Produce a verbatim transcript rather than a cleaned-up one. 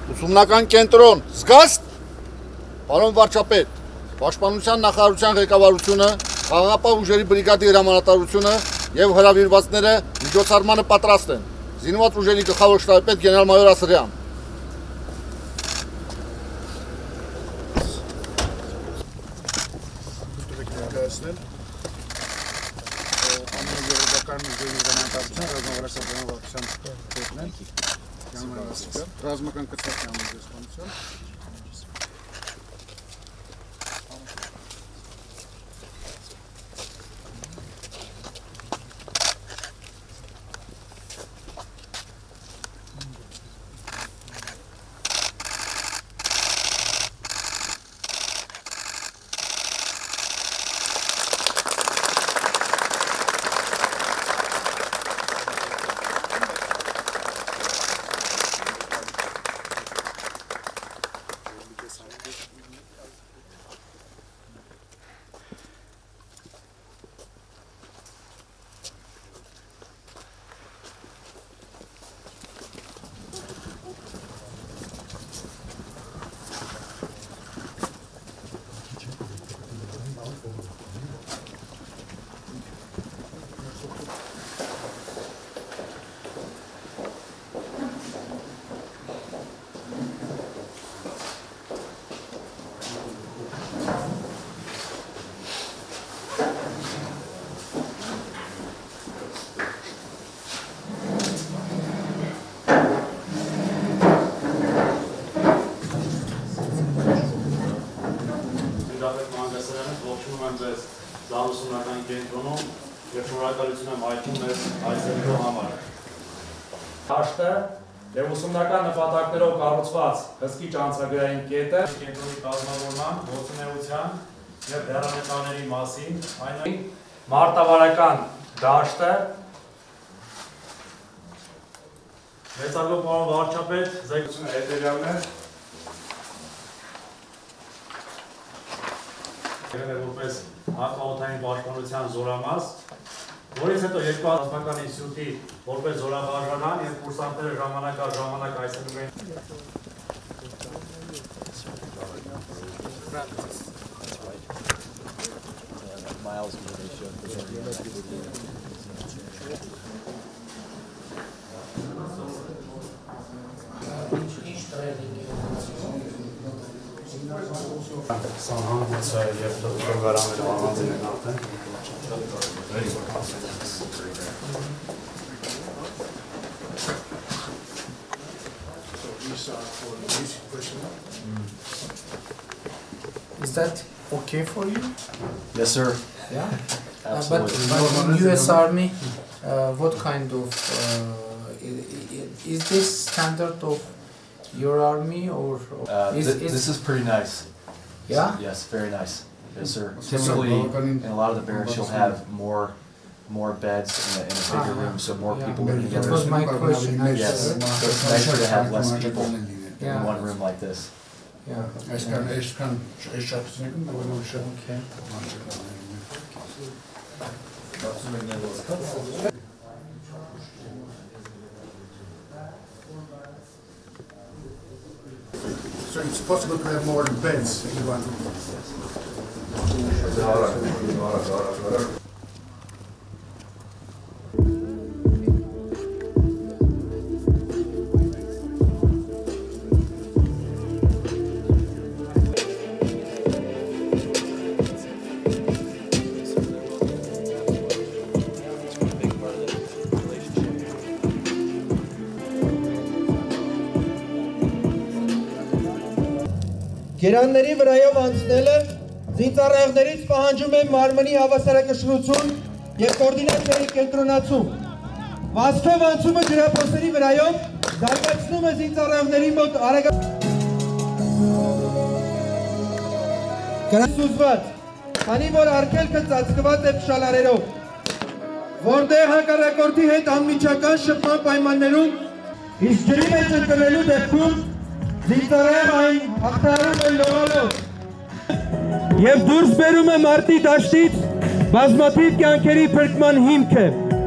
ուսումնական կենտրոն, զգաստ, պարոն վարչապետ, պաշտպանության նախարարության ղեկավարությունը, խաղաղապահ ուժերի բրիգադի հրամանատարությունը եւ հրավիրվածները միջոցառմանը պատրաստ են։ Զինված ուժերի գլխավոր շտաբի գեներալ-մայոր Ասրյան։ Ռազմական կցակցության միջոցառումն Ամերիկացի կենտրոնում եւ շնորհակալություն եմ հայտնում ես այցելելու համար։ Հաշտը եւ ուսումնական նպատակներով կառուցված հսկիչ անցագրային կետը կենտրոնի կազմավորման, գործունեության եւ դերամետաների մասին, այնուամենայնիվ մարտավարական դաշտը մեծարգո պարոն վարչապետ զեկուցումը հետեւյալն է։ Որպես հակաօդային պաշտպանության զորամաս, որից հետո երկու ռազմական ինստիտուտի որպես զորավարժանան եւ կուրսանտները ժամանակ առ ժամանակ այցելում են։ Սանհանգույց է և պրոգարամերը առանձին են արդեն։ Is that okay for you? Yes, sir. Yeah. Absolutely. Uh, but, but in U S Army, uh, what kind of uh, is this standard of your army or? or Uh, is, th is, this is pretty nice. Yeah. Yes, very nice. Yes, sir. Typically, in a lot of the barracks, you'll have more, more beds in a, in a bigger Ah, room, so more yeah. people are together. That was my question. Yes, so it's nicer to have less people Yeah. in one room like this. Yeah. Okay. So it's possible to have more beds in one room. Գերանների վրայով անցնելը զինծառայողներից պահանջում է մարմնի հավասարակշռություն եւ կոորդինացիայի կենտրոնացում։ Վազքով անցումը ջրափոսերի վրայով զարգացնում է զինծառայողների մոտ արագ Գրասուզված, քանի որ արգելքը ծածկված է փշալարերով, որտեղ հակառակորդի հետ անմիջական շփման պայմաններում, իսկ ջրի մեջ ընկնելու դեպքում զինծառայողը այն հաղթահարում է լողալով և դուրս բերում է մարտի դաշտից բազմաթիվ կյանքերի փրկման հիմքը։